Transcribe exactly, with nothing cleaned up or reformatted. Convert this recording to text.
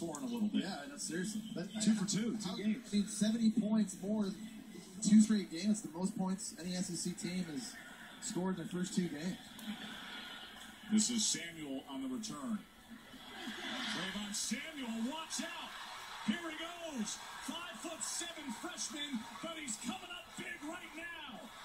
scoring a little bit. Yeah, that's seriously. But, two for two, two how, games. I mean, seventy points more, two straight games. The most points any S E C team has scored in their first two games. This is Samuel on the return. Trayvon Samuel, watch out. Here he goes. Five foot seven freshman, but he's coming up big right now.